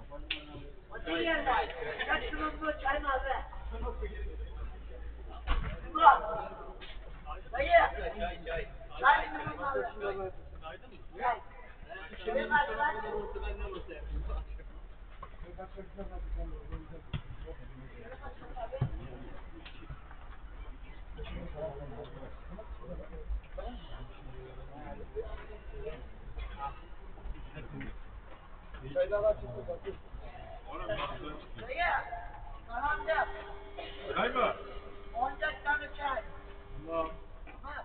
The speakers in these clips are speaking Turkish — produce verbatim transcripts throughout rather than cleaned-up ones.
Otur yerine. Kaç şunun bu çayını al be. Ulan. Dayı. Çay çay. Çay şunun al. Çay. Şuraya bak lan. Dayı. Karanlık. Çay mı? on dört tane çay. Tamam. Ha.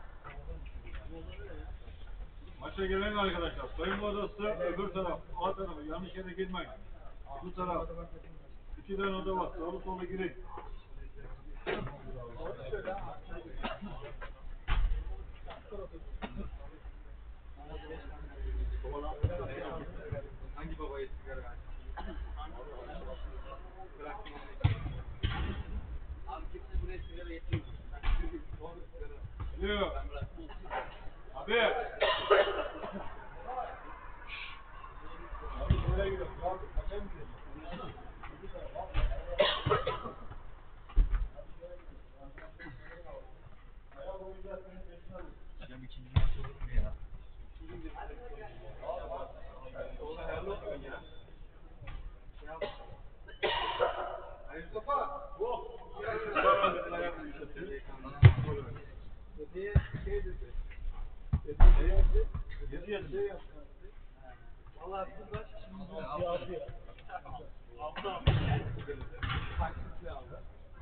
Maça gelen arkadaşlar, soyunma odası öbür taraf, A tarafı, yanlış yere girmeyin. Bu taraf. İki tane oda var, sağlı solu girin. Hangi babaya sigara ver? Abi kimse buraya sigara getirmiyor. Geliyor. Abi. Abi nereye gidiyorsun? Abi kaça mı gidiyorsun? Ya ikinci maç olur mu ya? Oğlum hayırlı olsun ya. Hayır Mustafa. Bu. Öteye şey dedi. Öteye şey yaptı. Valla bu kaç şimdi altı ya. Altı altı. Taksitli aldı.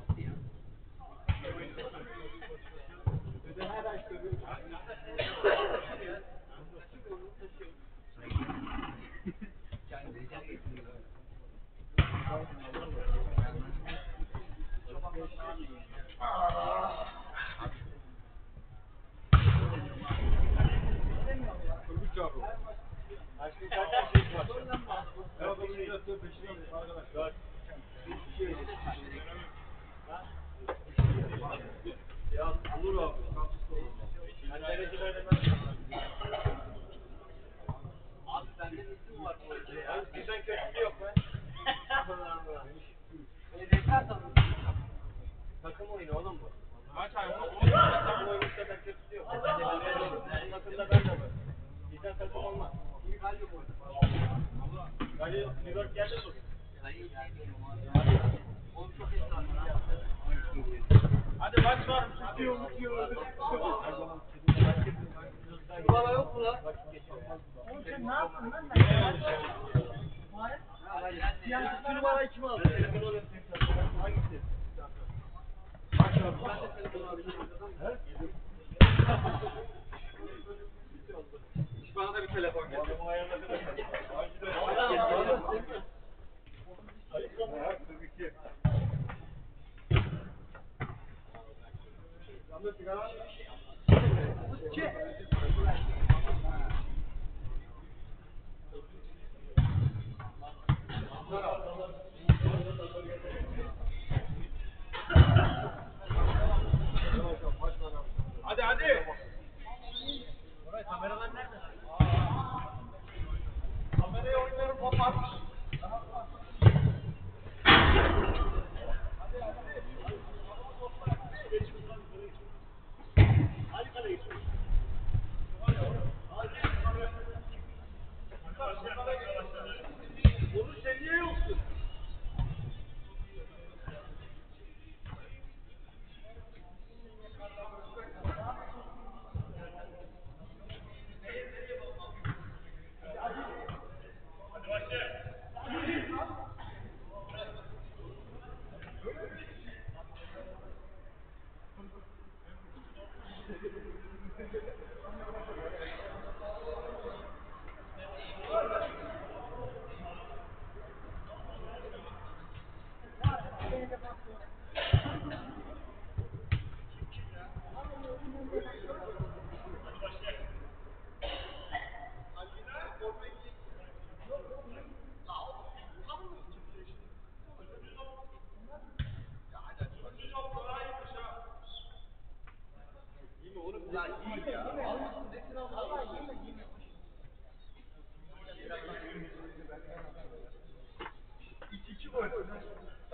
Öde her ay söylüyor. Turgut çağırıyor. Aşkın kaç şey var? Her adamın yattığı peşine alıyor arkadaşlar. Ya olur abi. Kampüste olur. Abi bende isim var bu ülkede ya. Bizden kötüsü yok be. Takım oyunu oğlum bu. Kaç ay oldu? Takım oyunu kadar kötüsü yok. Benim takımda ben de var. Bizden takım olmaz. İyi kalbi bu oyunu. Dayı New York geldi mi bugün? Sayın abi. Oğlum çok esnaflı. Hadi maç var. Tutuyor mutuyor. Bana yok mu lan? Oğlum sen ne yaptın lan? Yani şu numarayı kim aldı? Telefonu alayım. Hangisi? Maç var. Ben de telefonu alayım. Bana da bir telefon geldi. Adamın ayağına kadar. kırk iki. Yanında sigara var mı?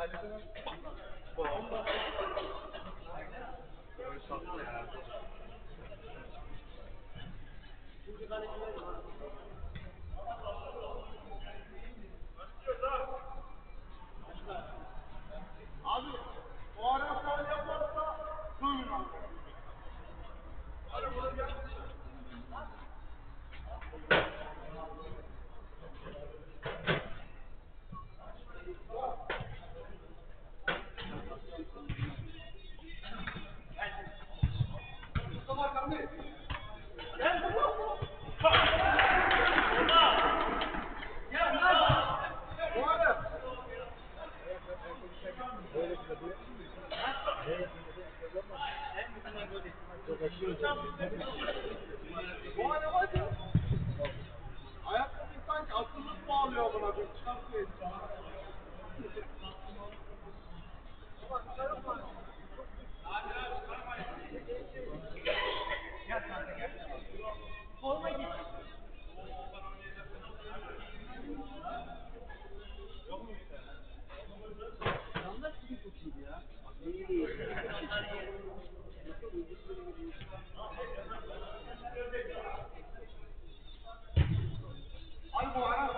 Abi o ara faul yaparsa dövün abi. Bu ara var ya. Ayakkabı sanki akıllık bağlıyor buna bir çıkartıyor. Hadi bu ara.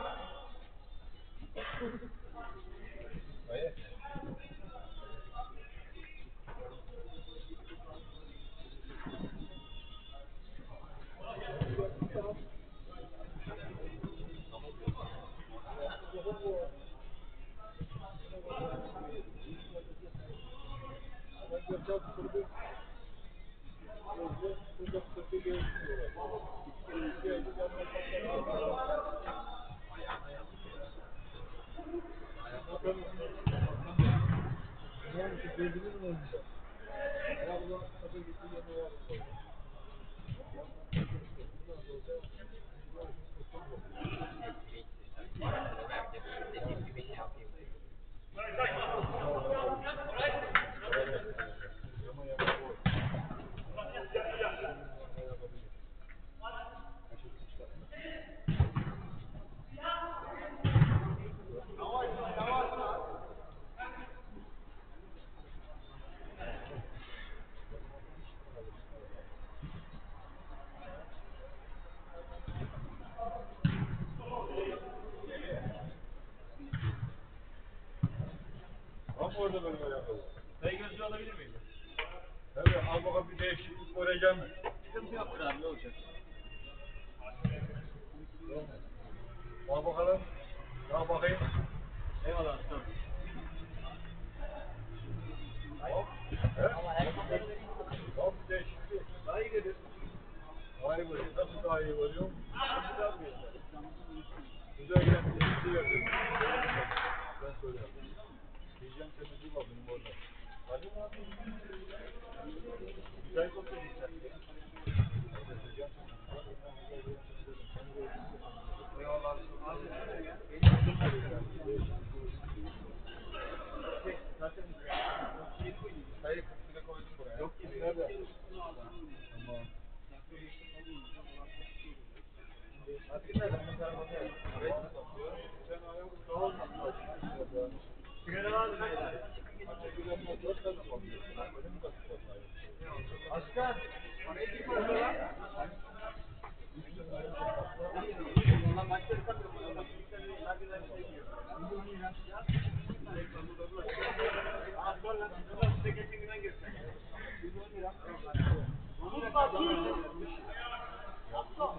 Tam orada benim ayakkabı. Sayı gözlüğü alabilir miyim? Tabii al bakalım bir değişiklik göreceğim mi? Sıkıntı yoktur abi ne olacak? Al bakalım. Al bakayım. Eyvallah aslanım. Hop. He? Tam bir değişiklik. Daha iyi gelir. Daha iyi görüyor. Nasıl daha iyi görüyor? Güzel bir yer. Güzel gelen bir yer. Ben söyleyeyim. Diyeceğim temizliği var benim orada. Hadi mi abi? Güzel kokuyor güzel. Eyvallah. Abi. Zaten Sayı kırk koydum buraya. yok gibi. Nerede? Tamam. Hakkı nerede? Bu tarafa gel. Sen ayağını sağ olma. Sigara var mı beyler? Aşkar. Parayı kim koydu lan? Valla maçları takıyorum. Her gün her şey giyiyor. Aa, sor lan. Size geçen günden girsin. yüz on lira. Unutma dur. Asla.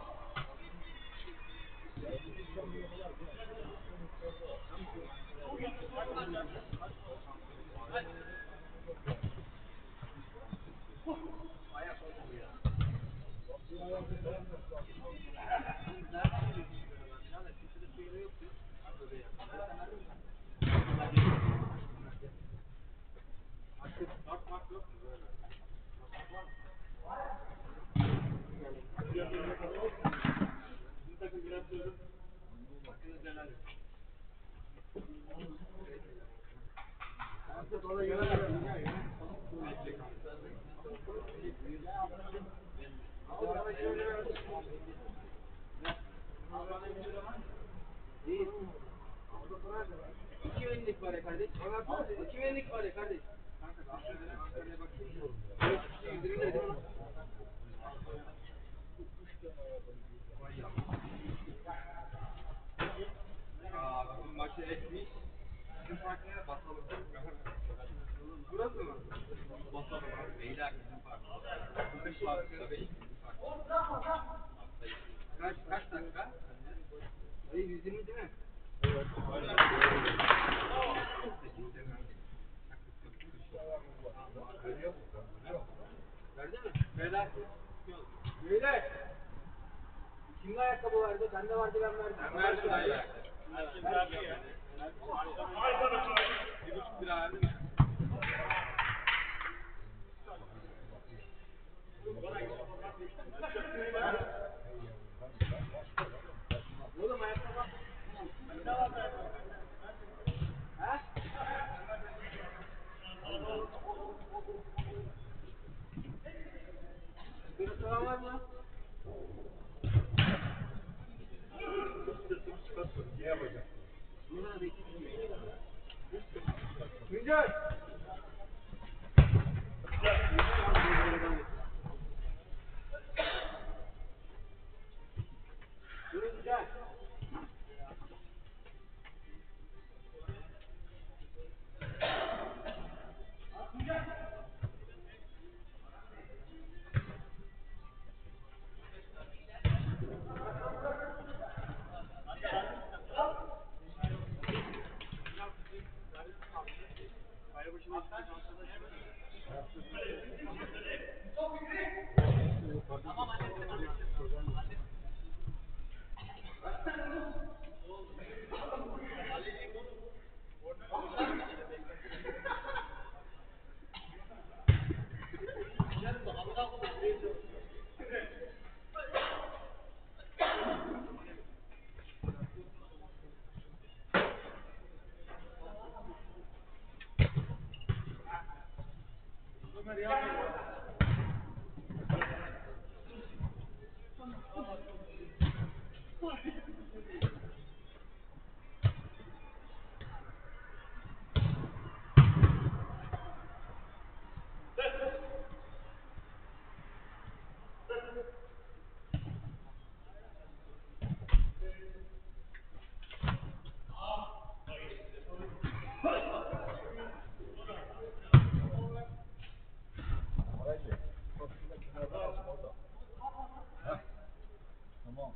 İki önlük var efendim. kardeş. Kim elindeki var ya kardeş? Kanka Ankara'ya Ankara'ya bakayım. İndirim nedir ona? Aa bakın maçı etmiş. Bizim partiye basalım. Burası mı? Basalım abi. Beyler bizim parti. Beş parti. Beş bizim parti. Kaç kaç dakika? Hayır yüz yirmi değil mi? Evet. Veriyor musun sen? Biliyor musun? Verdi mi? Beyler. Beyler. Kimin ayakkabı vardı? Bende vardı ben verdim. Ben verdim dayı. Herkes verdi ya. Bir buçuk lira verdim ya. Oğlum ayakkabı. Ha? Sigara falan var mı? Ne yapacaksın? Güncel. Güncel. Haydi. Bak şurada kenarda alsın orada. Heh. Tamam.